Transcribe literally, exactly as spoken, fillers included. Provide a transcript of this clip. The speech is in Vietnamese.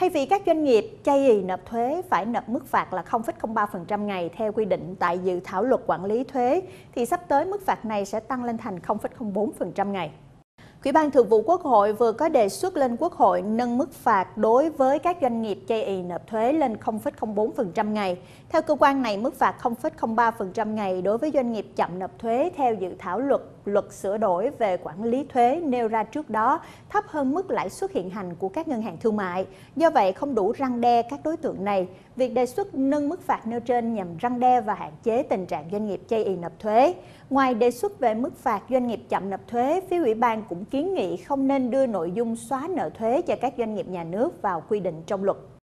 Thay vì các doanh nghiệp chây ỳ nộp thuế phải nộp mức phạt là không phẩy không ba phần trăm ngày theo quy định tại dự thảo luật quản lý thuế, thì sắp tới mức phạt này sẽ tăng lên thành không phẩy không bốn phần trăm ngày. Ủy ban Thường vụ Quốc hội vừa có đề xuất lên Quốc hội nâng mức phạt đối với các doanh nghiệp chây ỳ nộp thuế lên không phẩy không bốn phần trăm ngày. Theo cơ quan này, mức phạt không phẩy không ba phần trăm ngày đối với doanh nghiệp chậm nộp thuế theo dự thảo luật luật sửa đổi về quản lý thuế nêu ra trước đó thấp hơn mức lãi suất hiện hành của các ngân hàng thương mại. Do vậy, không đủ răn đe các đối tượng này. Việc đề xuất nâng mức phạt nêu trên nhằm răn đe và hạn chế tình trạng doanh nghiệp chây ỳ nộp thuế. Ngoài đề xuất về mức phạt doanh nghiệp chậm nộp thuế, phía Ủy ban cũng kiến nghị không nên đưa nội dung xóa nợ thuế cho các doanh nghiệp nhà nước vào quy định trong luật.